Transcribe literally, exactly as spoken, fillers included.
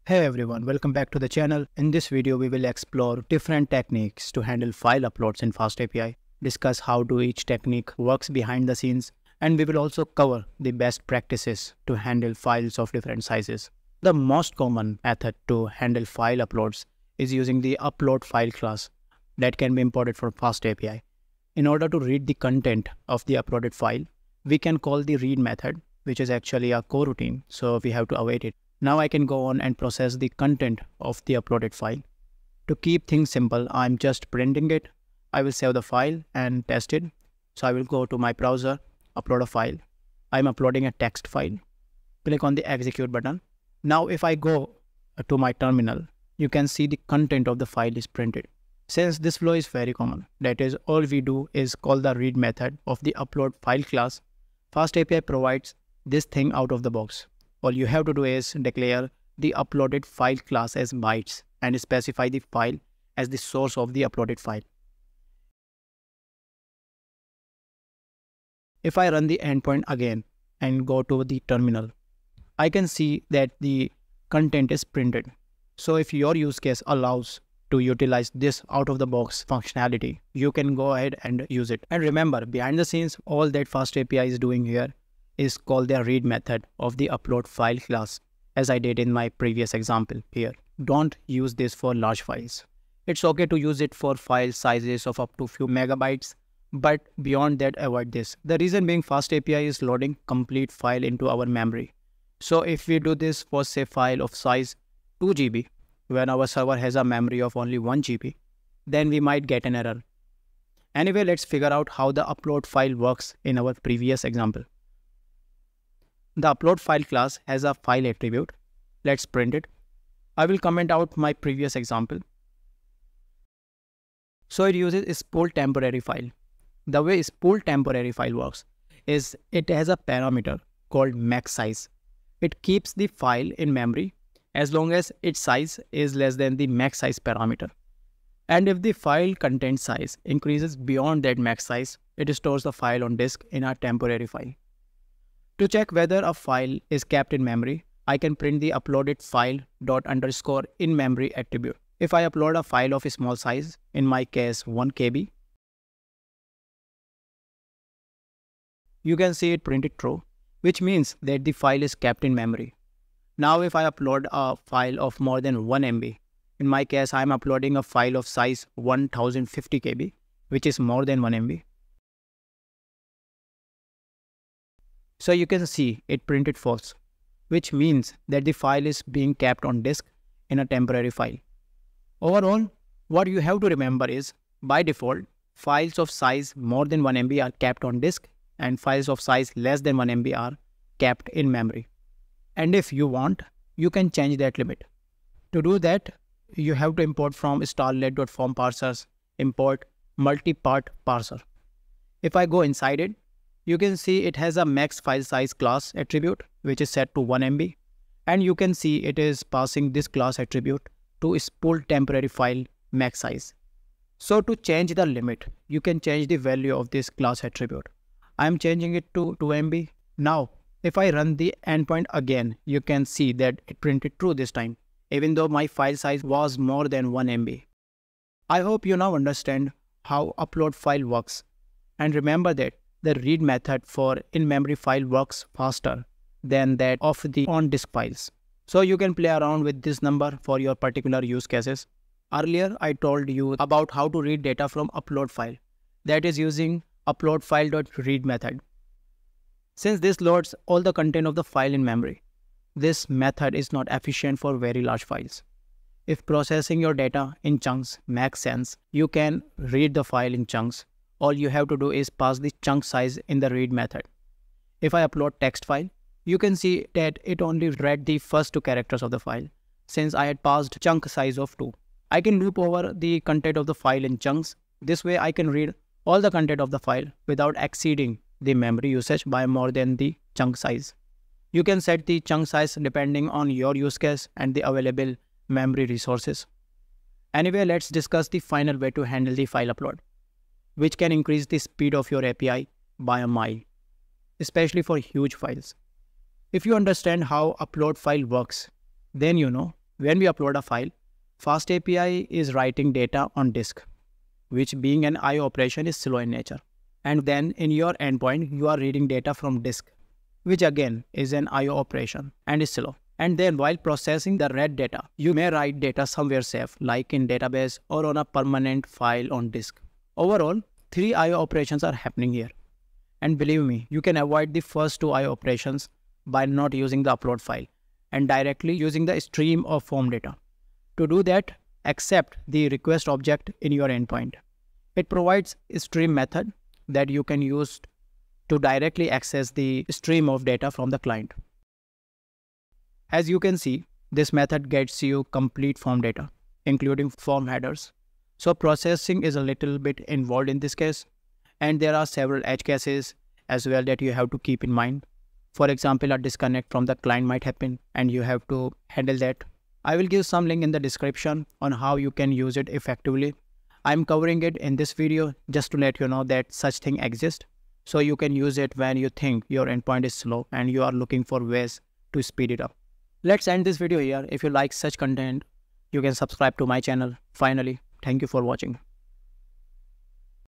Hey everyone, welcome back to the channel. In this video, we will explore different techniques to handle file uploads in FastAPI, discuss how do each technique works behind the scenes, and we will also cover the best practices to handle files of different sizes. The most common method to handle file uploads is using the UploadFile class that can be imported from FastAPI. In order to read the content of the uploaded file, we can call the read method, which is actually a coroutine, so we have to await it. Now I can go on and process the content of the uploaded file. To keep things simple, I'm just printing it. I will save the file and test it. So I will go to my browser, upload a file. I'm uploading a text file. Click on the execute button. Now if I go to my terminal, you can see the content of the file is printed. Since this flow is very common, that is, all we do is call the read method of the UploadFile class. FastAPI provides this thing out of the box. All you have to do is declare the uploaded file class as bytes and specify the file as the source of the uploaded file. If I run the endpoint again and go to the terminal, I can see that the content is printed. So if your use case allows to utilize this out-of-the-box functionality, you can go ahead and use it. And remember, behind the scenes, all that FastAPI is doing here is called the read method of the UploadFile class, as I did in my previous example here. Don't use this for large files. It's okay to use it for file sizes of up to few megabytes, but beyond that, avoid this. The reason being, FastAPI is loading complete file into our memory. So if we do this for say file of size two G B, when our server has a memory of only one G B, then we might get an error. Anyway, let's figure out how the upload file works in our previous example. The UploadFile class has a file attribute. Let's print it. I will comment out my previous example. So it uses SpooledTemporaryFile. The way SpooledTemporaryFile works is it has a parameter called max size. It keeps the file in memory as long as its size is less than the max size parameter. And if the file content size increases beyond that max size, it stores the file on disk in a temporary file. To check whether a file is kept in memory, I can print the uploaded file dot underscore in memory attribute. If I upload a file of a small size, in my case one K B, you can see it printed true, which means that the file is kept in memory. Now if I upload a file of more than one M B, in my case I am uploading a file of size one thousand fifty K B, which is more than one M B. So you can see it printed false, which means that the file is being kept on disk in a temporary file. Overall, what you have to remember is, by default, files of size more than one M B are kept on disk and files of size less than one M B are kept in memory. And if you want, you can change that limit. To do that, you have to import from starlet.form parsers, import multi-part parser. If I go inside it, you can see it has a max file size class attribute, which is set to one M B. And you can see it is passing this class attribute to SpooledTemporaryFile max size. So to change the limit, you can change the value of this class attribute. I am changing it to two M B. Now, if I run the endpoint again, you can see that it printed true this time, even though my file size was more than one M B. I hope you now understand how UploadFile works. And remember that the read method for in-memory file works faster than that of the on-disk files. So you can play around with this number for your particular use cases. Earlier, I told you about how to read data from upload file. That is using UploadFile.read method. Since this loads all the content of the file in memory, this method is not efficient for very large files. If processing your data in chunks makes sense, you can read the file in chunks. All you have to do is pass the chunk size in the read method. If I upload text file, you can see that it only read the first two characters of the file, since I had passed chunk size of two. I can loop over the content of the file in chunks. This way I can read all the content of the file without exceeding the memory usage by more than the chunk size. You can set the chunk size depending on your use case and the available memory resources. Anyway, let's discuss the final way to handle the file upload, which can increase the speed of your A P I by a mile, especially for huge files. If you understand how UploadFile works, then you know when we upload a file, FastAPI is writing data on disk, which being an I O operation is slow in nature. And then in your endpoint, you are reading data from disk, which again is an I O operation and is slow. And then while processing the read data, you may write data somewhere safe, like in database or on a permanent file on disk. Overall, three I O operations are happening here. And believe me, you can avoid the first two I O operations by not using the upload file and directly using the stream of form data. To do that, accept the request object in your endpoint. It provides a stream method that you can use to directly access the stream of data from the client. As you can see, this method gets you complete form data, including form headers. So processing is a little bit involved in this case, and there are several edge cases as well that you have to keep in mind. For example, a disconnect from the client might happen and you have to handle that. I will give some link in the description on how you can use it effectively. I'm covering it in this video just to let you know that such thing exists. So you can use it when you think your endpoint is slow and you are looking for ways to speed it up. Let's end this video here. If you like such content, you can subscribe to my channel. Finally, thank you for watching.